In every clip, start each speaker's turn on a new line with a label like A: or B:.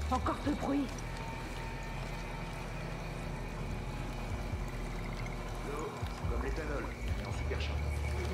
A: Encore peu de bruit.
B: L'eau, c'est comme l'éthanol, mais en super chaud.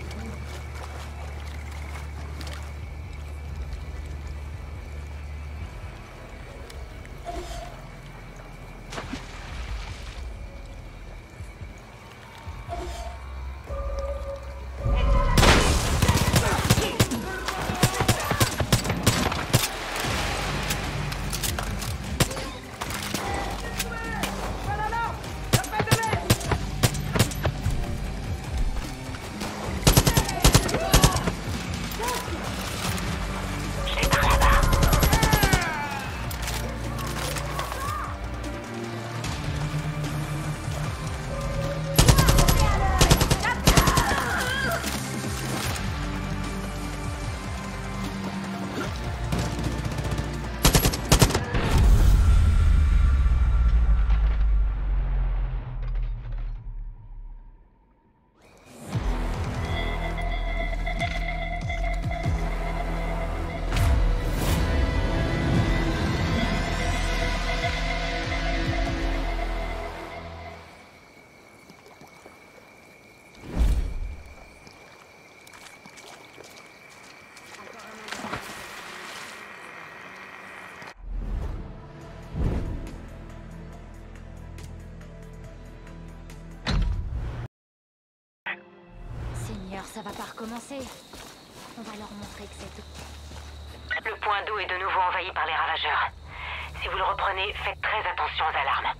A: Ça va pas recommencer. On va leur montrer que c'est...
C: Le point d'eau est de nouveau envahi par les ravageurs. Si vous le reprenez, faites très attention aux alarmes.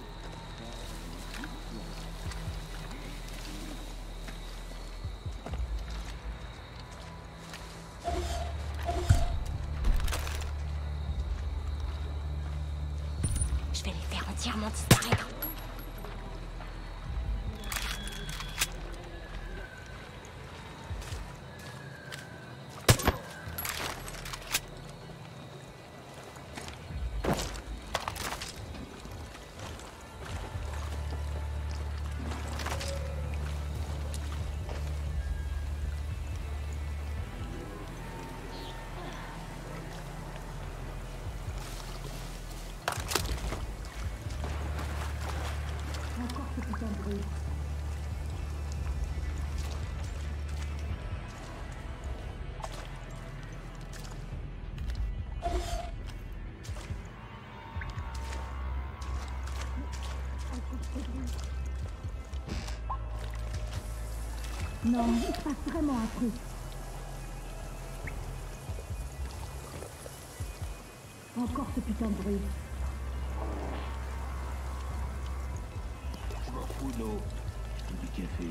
A: Je vais les faire entièrement disparaître. Non, il se passe vraiment un truc. Encore ce putain de bruit.
D: Je m'en fous d'eau. Du café.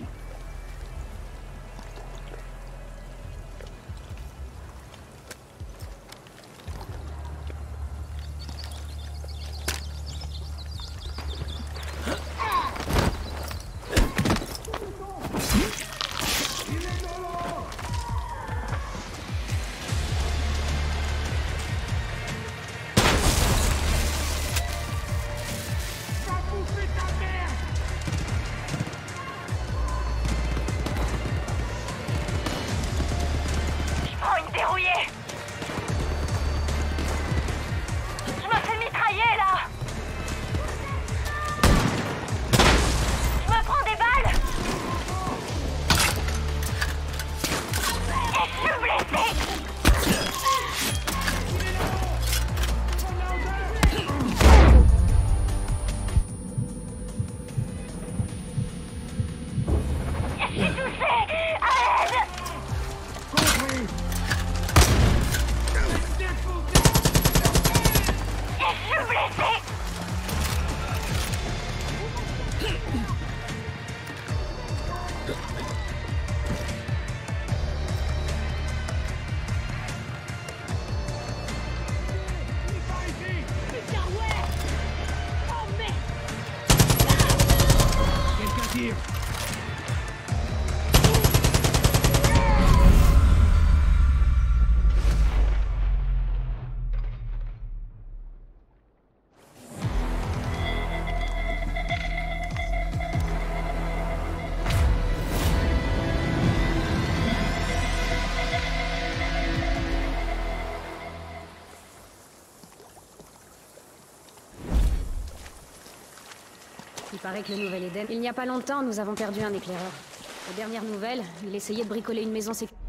E: Il paraît que le Nouvel Eden... Il n'y a pas longtemps, nous avons perdu un éclaireur. Aux dernières nouvelles, il essayait de bricoler une maison sécuritaire.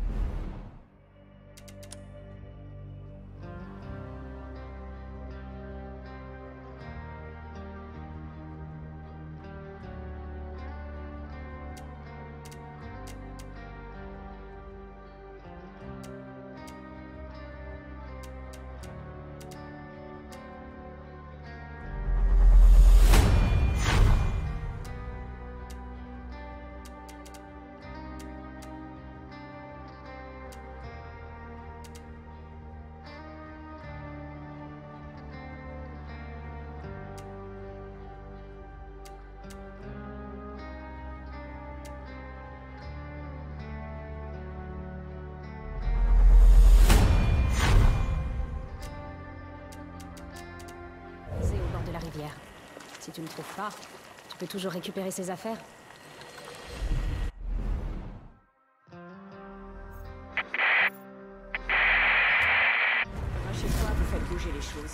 E: De la rivière. Si tu ne trouves pas, tu peux toujours récupérer ses affaires.
F: Chez toi, vous faites bouger les choses.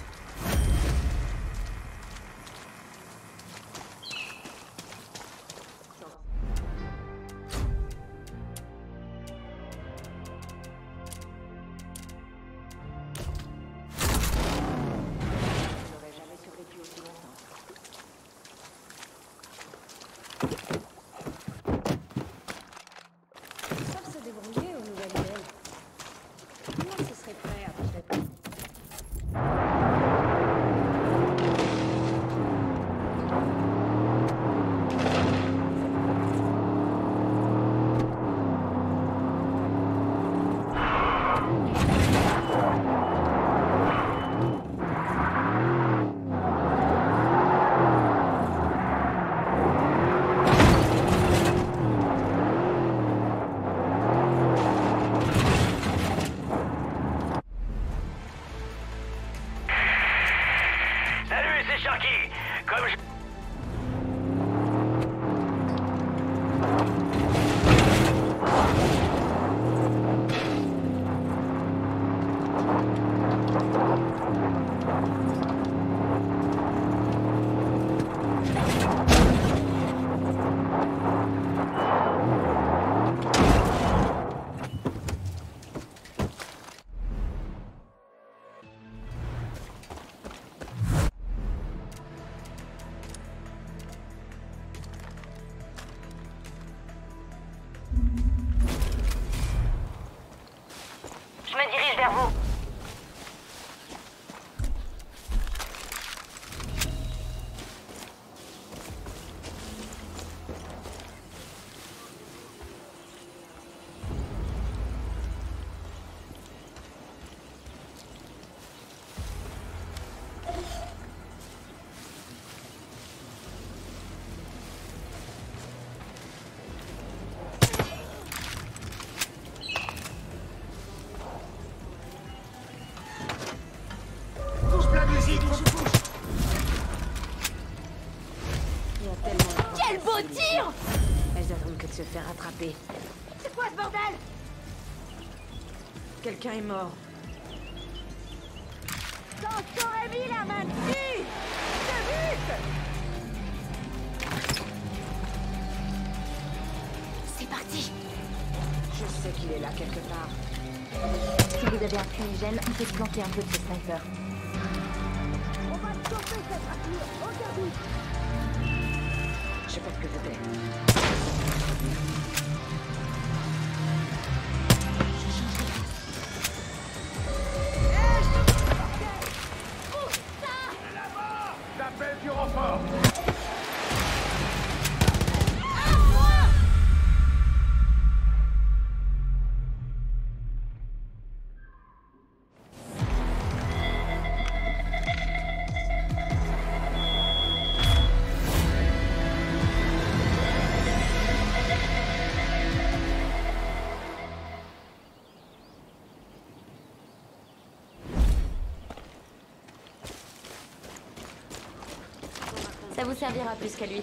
E: Ils savent se débrouiller au Nouvel Eden. Comment ce serait prêt à peut-être...
C: Salut, c'est Sharky. Comme je... Je me dirige vers vous.
B: Touche plein de musique.
E: Il y a tellement de...
A: Quel beau tir!
F: Elles attendent que de se faire attraper.
A: C'est quoi ce bordel?
F: Quelqu'un est mort.
A: T'en t'aurais mis la main dessus! C'est parti!
F: Je sais qu'il est là quelque part.
A: Si vous avez un fumigène, on peut se planquer un peu de ce sniper. On va stopper cette rature! Regardez!
F: Je sais pas ce que c'était.
B: J'appelle du renfort.
A: Ça vous servira plus qu'à lui.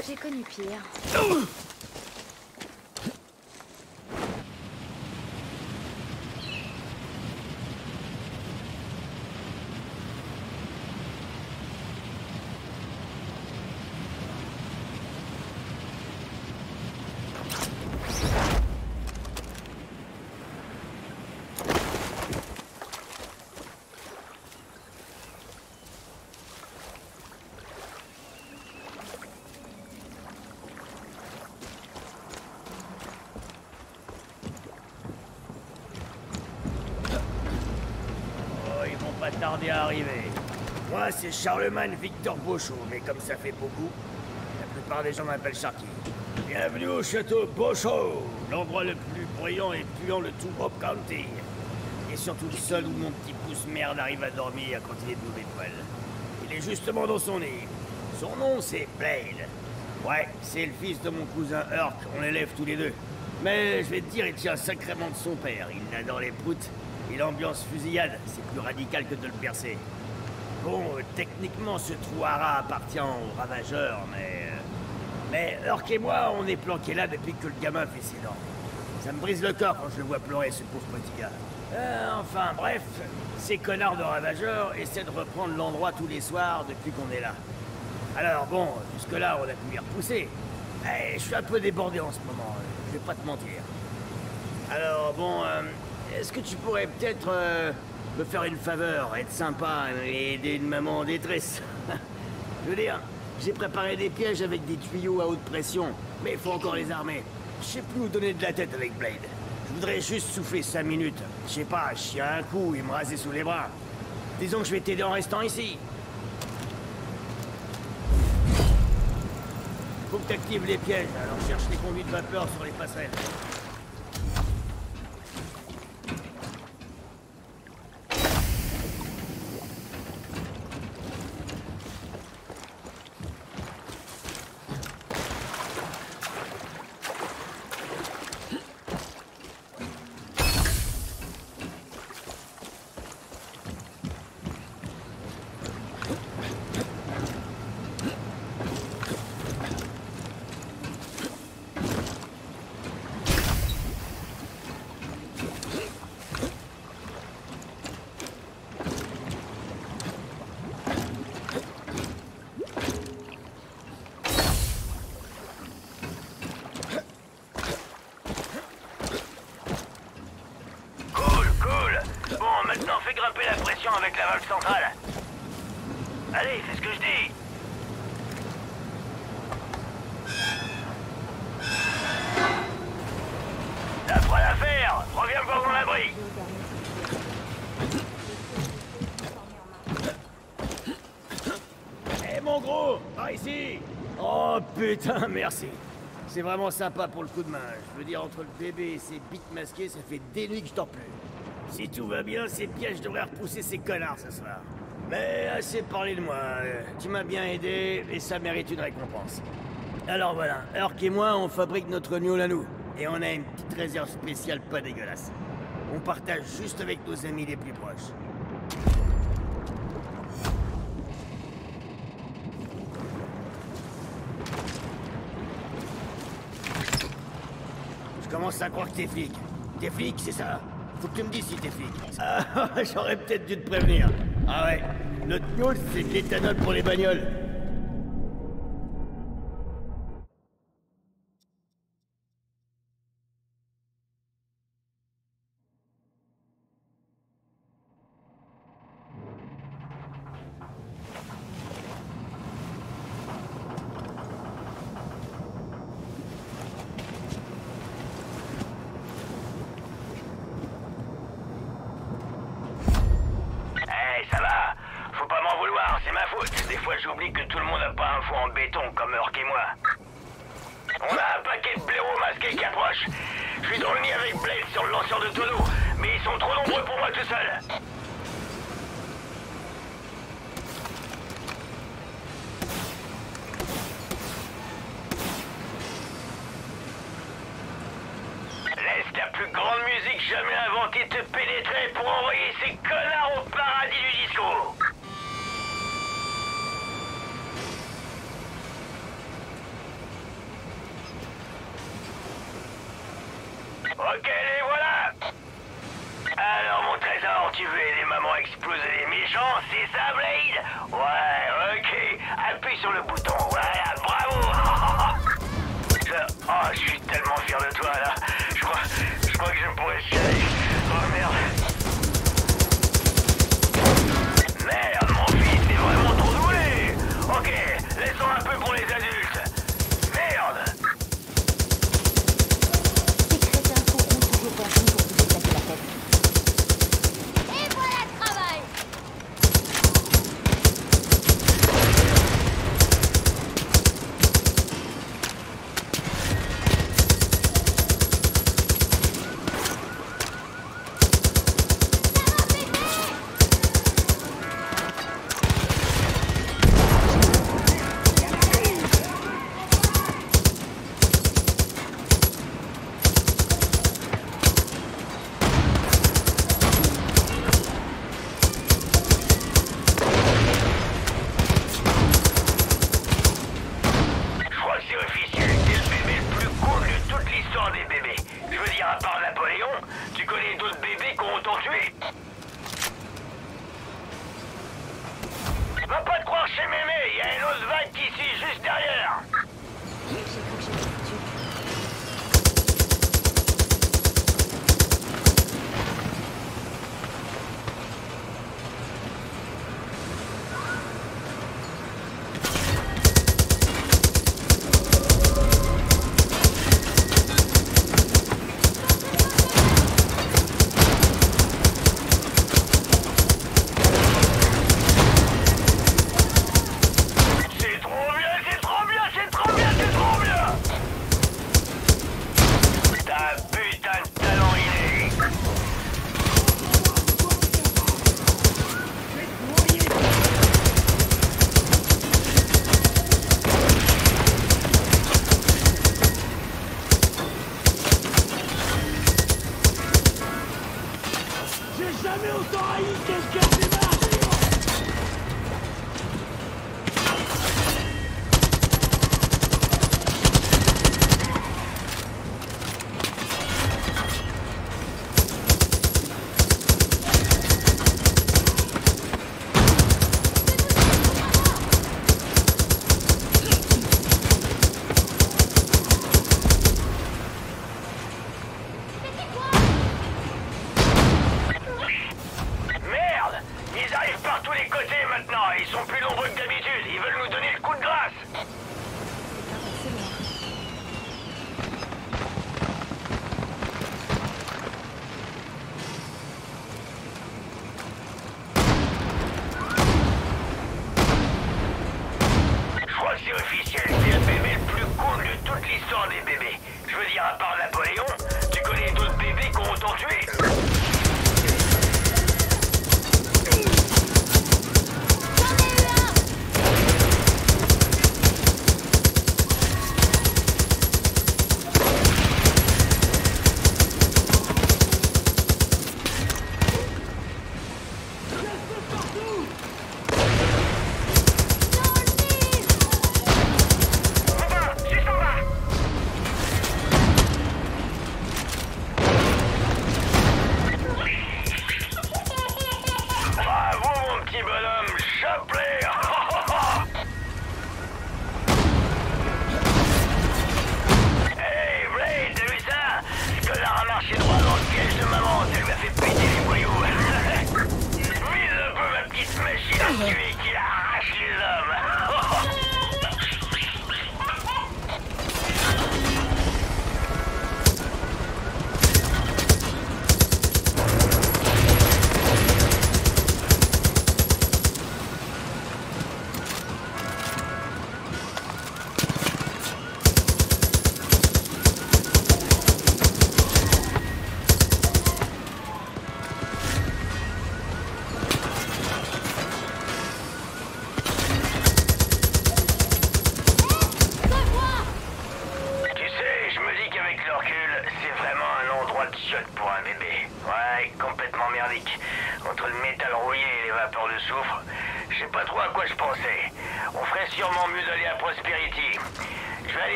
A: J'ai connu pire.
G: Pas tarder à arriver. Moi, c'est Charlemagne Victor Beauchot, mais comme ça fait beaucoup, la plupart des gens m'appellent Sharky. Bienvenue au château Beauchot, l'endroit le plus bruyant et puant de tout Hope County. Et surtout le seul où mon petit pouce merde arrive à dormir quand il est de mauvais poil. Il est justement dans son nid. Son nom, c'est Blade. Ouais, c'est le fils de mon cousin Herc, on l'élève tous les deux. Mais je vais te dire, il tient sacrément de son père. Il adore les proutes. Et l'ambiance fusillade, c'est plus radical que de le percer. Bon, techniquement, ce trou à rats appartient aux ravageurs, mais Herc et moi, on est planqués là depuis que le gamin fait ses dents. Ça me brise le corps quand je le vois pleurer, ce pauvre petit gars. Enfin, bref, ces connards de ravageurs essaient de reprendre l'endroit tous les soirs depuis qu'on est là. Alors bon, jusque-là, on a pu y repousser. Je suis un peu débordé en ce moment, je vais pas te mentir. Alors bon, est-ce que tu pourrais peut-être me faire une faveur, être sympa et aider une maman en détresse? Je veux dire, j'ai préparé des pièges avec des tuyaux à haute pression, mais il faut encore les armer. Je sais plus où donner de la tête avec Blade. Je voudrais juste souffler 5 minutes. Je sais pas, chier un coup et me raser sous les bras. Disons que je vais t'aider en restant ici. Faut que t'actives les pièges, alors cherche les conduits de vapeur sur les passerelles. Avec la valve centrale. Allez, fais ce que je dis. T'as pas l'affaire. Reviens voir mon abri. Hé mon gros, par ici. Oh putain, merci. C'est vraiment sympa pour le coup de main. Je veux dire, entre le bébé et ses bites masquées, ça fait des nuits que je dors plus. Si tout va bien, ces pièges devraient repousser ces connards ce soir. Mais assez parlé de moi. Tu m'as bien aidé et ça mérite une récompense. Alors voilà, Herc et moi, on fabrique notre mule à nous. Et on a une petite réserve spéciale pas dégueulasse. On partage juste avec nos amis les plus proches. Je commence à croire que t'es flic. T'es flic, c'est ça? Faut que tu me dises si t'es flic. Ah, j'aurais peut-être dû te prévenir. Ah ouais, notre mule, c'est de l'éthanol pour les bagnoles. J'oublie que tout le monde n'a pas un four en béton comme Herc et moi. On a un paquet de blaireaux masqués qui approchent. Je suis dans le nid avec Blade sur le lanceur de tonneaux, mais ils sont trop nombreux pour moi tout seul. Laisse la plus grande musique jamais inventée te pénétrer pour envoyer ces connards au paradis du disco. Ok, les voilà. Alors, mon trésor, tu veux aider maman à exploser les méchants, c'est ça, Blade? Ouais, ok. Appuie sur le bouton, voilà, bravo. Oh, je suis tellement fier de toi, là. Je crois que je pourrais chialer. Oh, merde. Merde, mon fils, t'es vraiment trop doué. Ok, laissons un peu pour les adultes. Merde.
A: Ces crétins courront toujours vers nous pour vous éclater la tête. Et voilà le travail!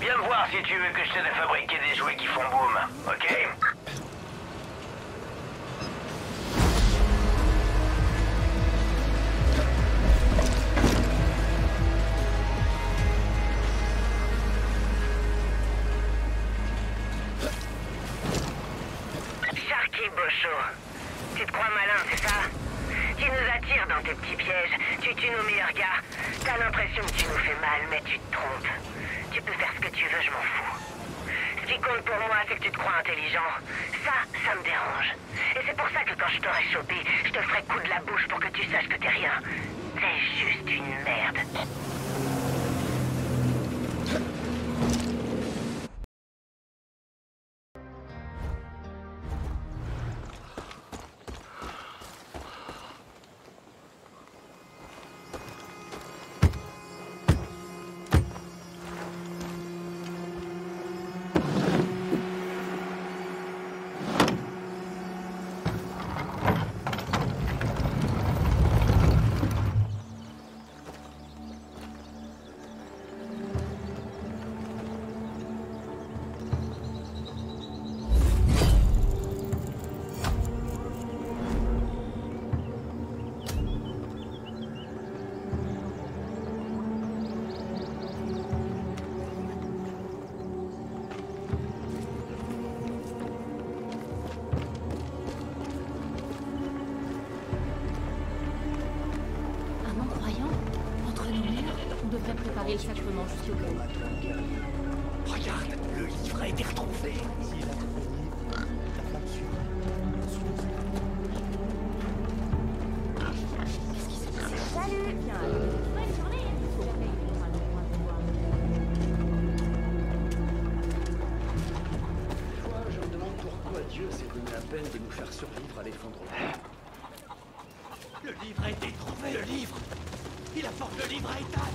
G: Viens me voir si tu veux que je t'aide à fabriquer des jouets qui font boum, ok?
C: Sharky Bocho, tu te crois malin, c'est ça? Tu nous attires dans tes petits pièges, tu tues nos meilleurs gars. T'as l'impression que tu nous fais mal, mais tu te trompes. Tu peux faire ce que tu veux, je m'en fous. Ce qui compte pour moi, c'est que tu te crois intelligent. Ça me dérange. Et c'est pour ça que quand je t'aurai chopé, je te ferai coup de la bouche pour que tu saches que t'es rien. T'es juste une merde.
A: Préparer le sacrement jusqu'au cœur.
G: Regarde, le livre a été retrouvé.
A: Salut, bien. Bonne journée.
B: Je me demande pourquoi Dieu s'est donné la peine de nous faire survivre à l'effondrement.
G: Le livre a été trouvé, le livre! Il apporte le livre à Ethan!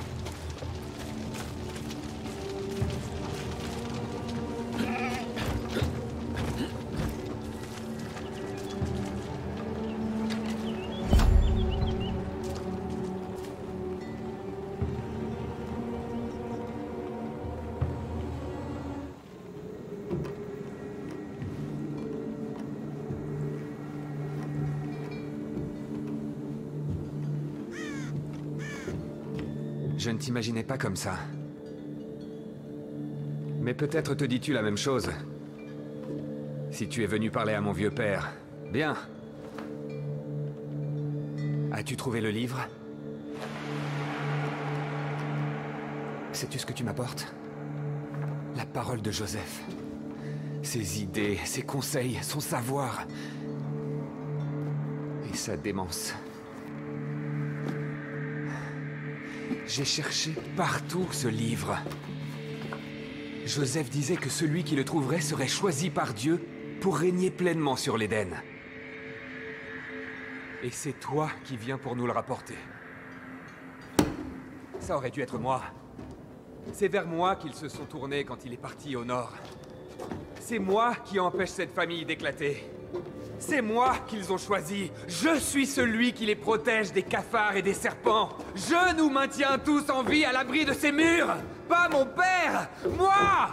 H: Je ne t'imaginais pas comme ça. Mais peut-être te dis-tu la même chose. Si tu es venu parler à mon vieux père, bien. As-tu trouvé le livre? Sais-tu ce que tu m'apportes? La parole de Joseph. Ses idées, ses conseils, son savoir. Et sa démence. J'ai cherché partout ce livre. Joseph disait que celui qui le trouverait serait choisi par Dieu pour régner pleinement sur l'Éden. Et c'est toi qui viens pour nous le rapporter. Ça aurait dû être moi. C'est vers moi qu'ils se sont tournés quand il est parti au nord. C'est moi qui empêche cette famille d'éclater. C'est moi qu'ils ont choisi. Je suis celui qui les protège des cafards et des serpents. Je nous maintiens tous en vie à l'abri de ces murs. Pas mon père, moi!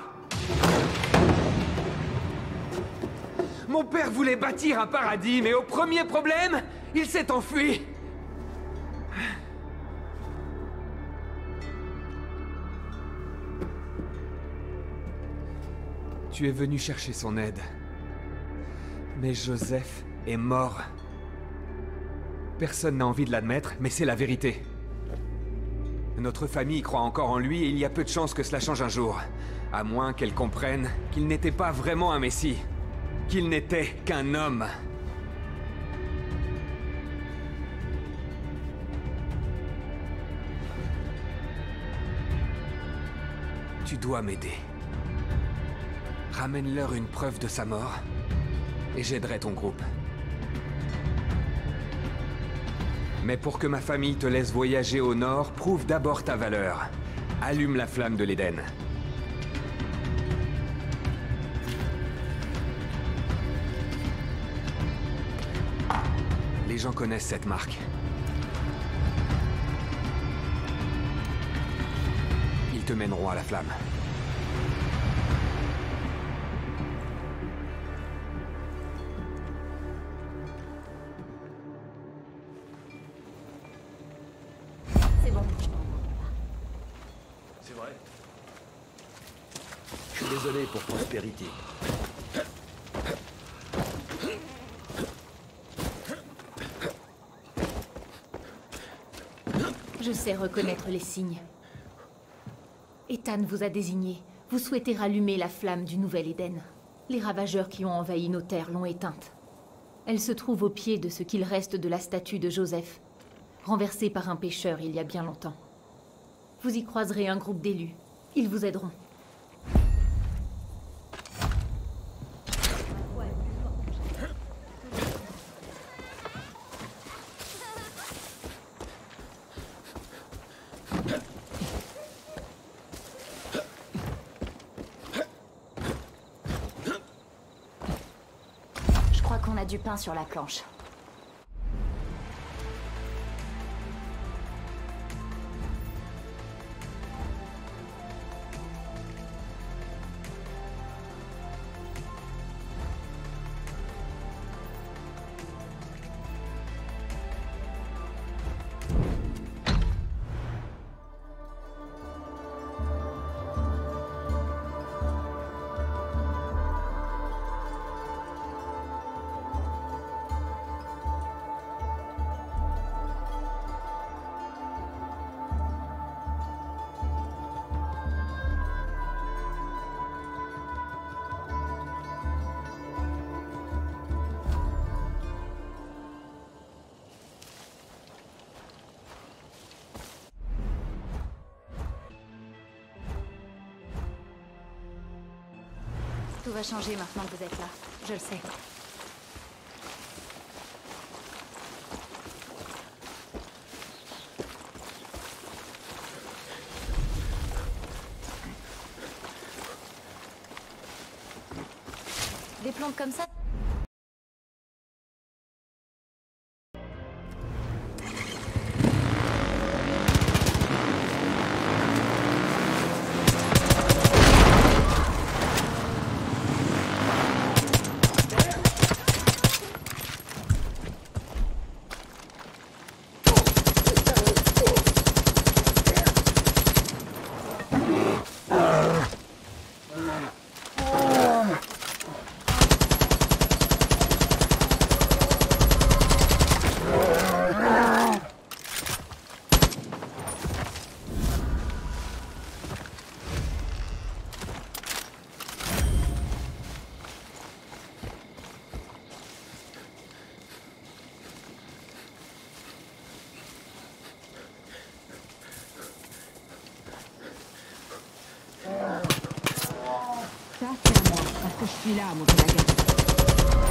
H: Mon père voulait bâtir un paradis, mais au premier problème, il s'est enfui. Tu es venu chercher son aide. Mais Joseph est mort. Personne n'a envie de l'admettre, mais c'est la vérité. Notre famille croit encore en lui et il y a peu de chances que cela change un jour. À moins qu'elle comprenne qu'il n'était pas vraiment un messie. Qu'il n'était qu'un homme. Tu dois m'aider. Ramène-leur une preuve de sa mort. Et j'aiderai ton groupe. Mais pour que ma famille te laisse voyager au nord, prouve d'abord ta valeur. Allume la flamme de l'Éden. Les gens connaissent cette marque. Ils te mèneront à la flamme.
A: bon.
B: C'est vrai.
D: Je suis désolé pour Prospérité.
A: Je sais reconnaître les signes. Ethan vous a désigné. Vous souhaitez rallumer la flamme du Nouvel Éden. Les ravageurs qui ont envahi nos terres l'ont éteinte. Elle se trouve au pied de ce qu'il reste de la statue de Joseph, renversée par un pêcheur il y a bien longtemps. Vous y croiserez un groupe d'élus. Ils vous aideront. Je crois qu'on a du pain sur la planche. Tout va changer maintenant que vous êtes là. Je le sais. Des plantes comme ça?
F: Ça, c'est à moi, parce que je suis là, mon collègue.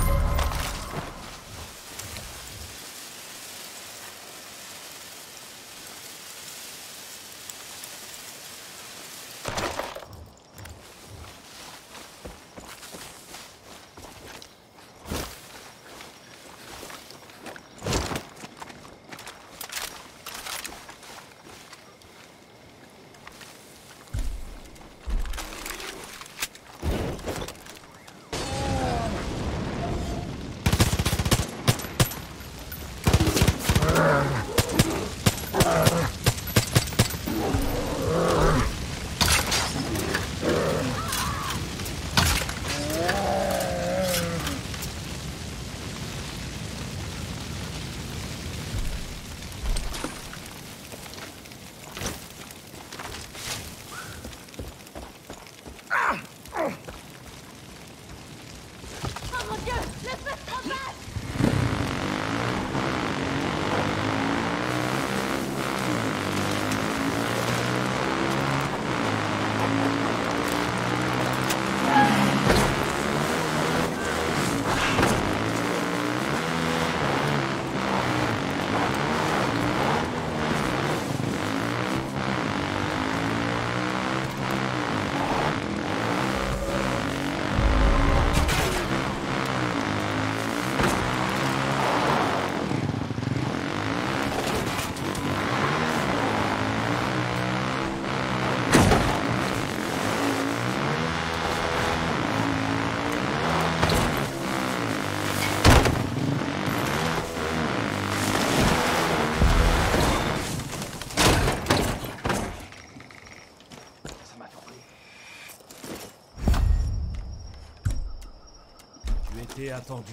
I: C'était attendu.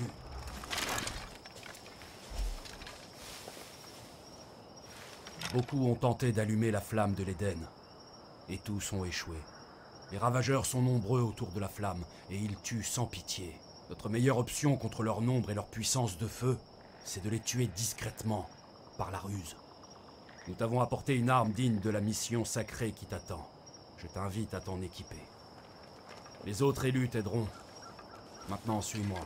I: Beaucoup ont tenté d'allumer la flamme de l'Éden, et tous ont échoué. Les ravageurs sont nombreux autour de la flamme, et ils tuent sans pitié. Notre meilleure option contre leur nombre et leur puissance de feu, c'est de les tuer discrètement, par la ruse. Nous t'avons apporté une arme digne de la mission sacrée qui t'attend. Je t'invite à t'en équiper. Les autres élus t'aideront. Maintenant, suis-moi.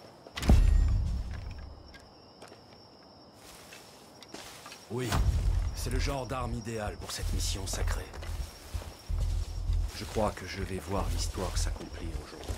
I: Oui, c'est le genre d'arme idéale pour cette mission sacrée. Je crois que je vais voir l'histoire s'accomplir aujourd'hui.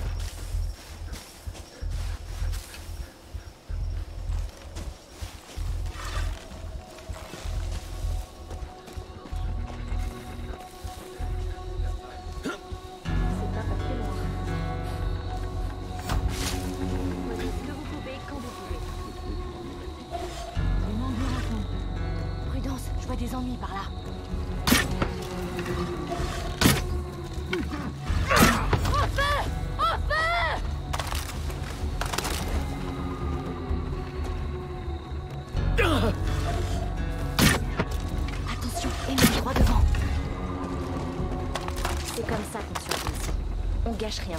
C: Des ennuis par là. Au feu! Au feu! Attention, ennemi droit devant. C'est comme ça qu'on survit ici. On gâche rien.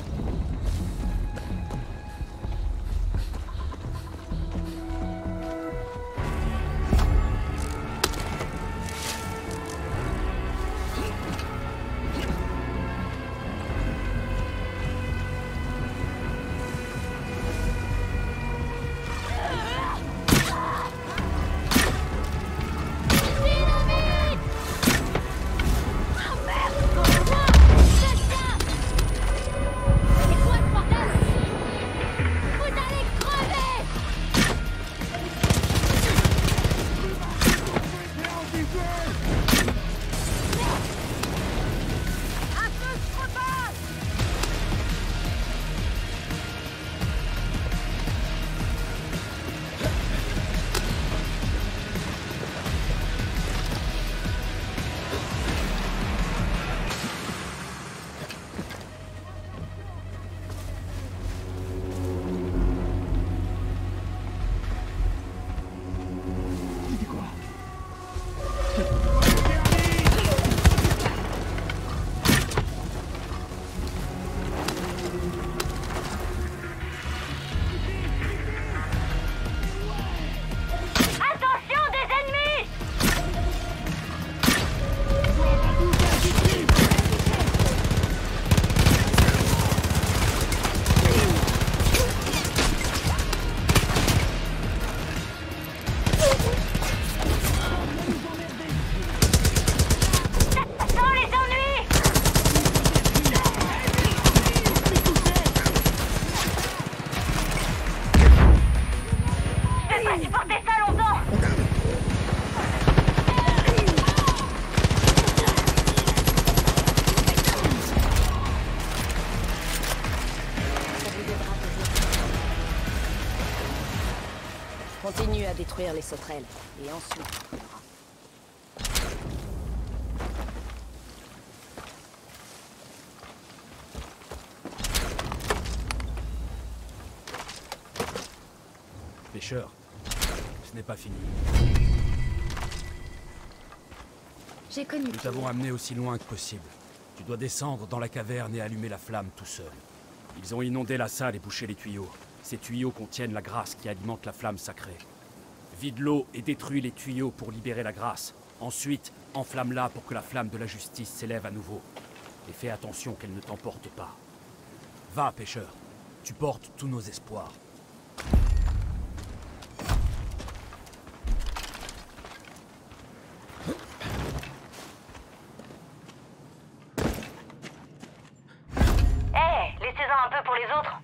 C: Continue à détruire les sauterelles, et ensuite...
I: Pêcheur, ce n'est pas fini.
C: J'ai connu...
I: Nous t'avons amené aussi loin que possible. Tu dois descendre dans la caverne et allumer la flamme tout seul. Ils ont inondé la salle et bouché les tuyaux. Ces tuyaux contiennent la grâce qui alimente la flamme sacrée. Vide l'eau et détruis les tuyaux pour libérer la grâce. Ensuite, enflamme-la pour que la flamme de la justice s'élève à nouveau. Et fais attention qu'elle ne t'emporte pas. Va, pêcheur. Tu portes tous nos espoirs.
C: Laissez-en un peu pour les autres.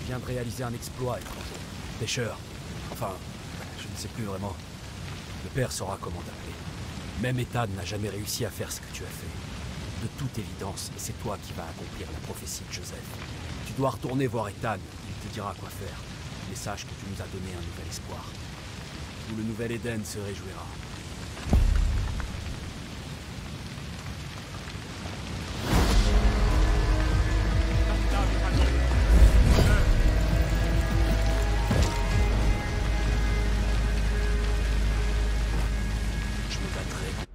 I: viens de réaliser un exploit, étranger. Pêcheur. Enfin, je ne sais plus vraiment. Le père saura comment t'appeler. Même Ethan n'a jamais réussi à faire ce que tu as fait. De toute évidence, c'est toi qui vas accomplir la prophétie de Joseph. Tu dois retourner voir Ethan, il te dira quoi faire. Mais sache que tu nous as donné un nouvel espoir. Tout le nouvel Éden se réjouira. Je me battrai